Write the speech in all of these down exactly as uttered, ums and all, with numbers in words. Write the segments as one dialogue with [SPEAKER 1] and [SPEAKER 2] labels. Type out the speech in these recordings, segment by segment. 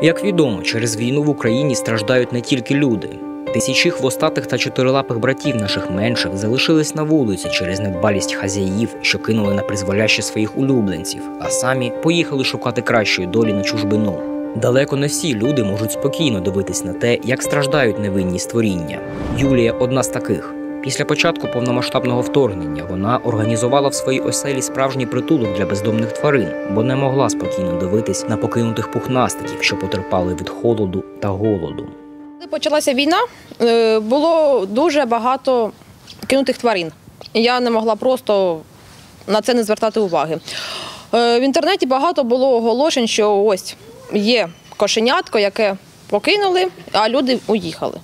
[SPEAKER 1] Як відомо, через війну в Україні страждають не тільки люди. Тисячі хвостатих та чотирилапих братів наших менших залишились на вулиці через недбалість хазяїв, що кинули на призволяще своїх улюбленців, а самі поїхали шукати кращої долі на чужбину. Далеко не всі люди можуть спокійно дивитись на те, як страждають невинні створіння. Юлія – одна з таких. Після початку повномасштабного вторгнення вона організувала в своїй оселі справжній притулок для бездомних тварин, бо не могла спокійно дивитись на покинутих пухнастиків, що потерпали від холоду та голоду.
[SPEAKER 2] Коли почалася війна, було дуже багато кинутих тварин. Я не могла просто на це не звертати уваги. В інтернеті багато було оголошень, що ось є кошенятко, яке покинули, а люди уїхали.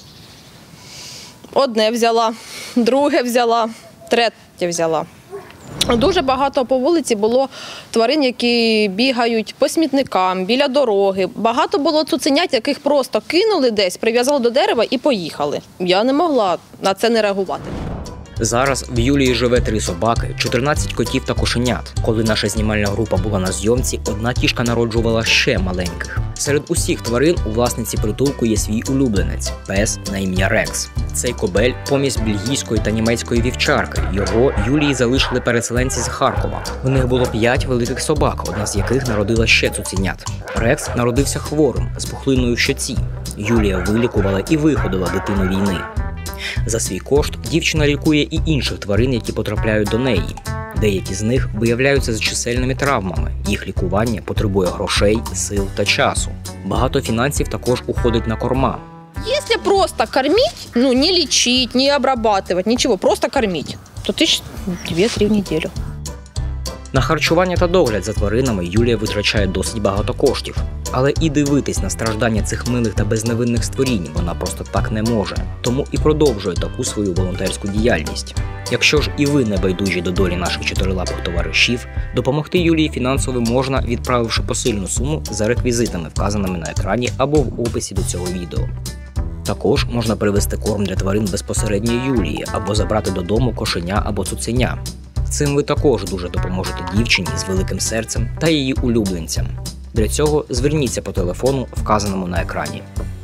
[SPEAKER 2] Одне взяла, друге взяла, третє взяла. Дуже багато по вулиці було тварин, які бігають по смітникам, біля дороги. Багато було цуценят, яких просто кинули десь, прив'язали до дерева і поїхали. Я не могла на це не реагувати.
[SPEAKER 1] Зараз в Юлії живе три собаки, чотирнадцять котів та кошенят. Коли наша знімальна група була на зйомці, одна кішка народжувала ще маленьких. Серед усіх тварин у власниці притулку є свій улюбленець – пес на ім'я Рекс. Цей кобель – помість бельгійської та німецької вівчарки. Його Юлії залишили переселенці з Харкова. У них було п'ять великих собак, одна з яких народила ще цуценят. Рекс народився хворим, з пухлиною в щоці. Юлія вилікувала і виходила дитину війни. За свій кошт дівчина лікує і інших тварин, які потрапляють до неї. Деякі з них виявляються з чисельними травмами. Їх лікування потребує грошей, сил та часу. Багато фінансів також уходить на корма.
[SPEAKER 2] Якщо просто кормить, ну не лечить, не обрабатывать, нічого, просто кормить, то тисяч дві-три в неділю.
[SPEAKER 1] На харчування та догляд за тваринами Юлія витрачає досить багато коштів. Але і дивитись на страждання цих милих та безневинних створінь вона просто так не може. Тому і продовжує таку свою волонтерську діяльність. Якщо ж і ви не байдужі до долі наших чотирилапих товаришів, допомогти Юлії фінансово можна, відправивши посильну суму за реквізитами, вказаними на екрані або в описі до цього відео. Також можна привезти корм для тварин безпосередньо Юлії або забрати додому кошеня або цуценя. Цим ви також дуже допоможете дівчині з великим серцем та її улюбленцям. Для цього зверніться по телефону, вказаному на екрані.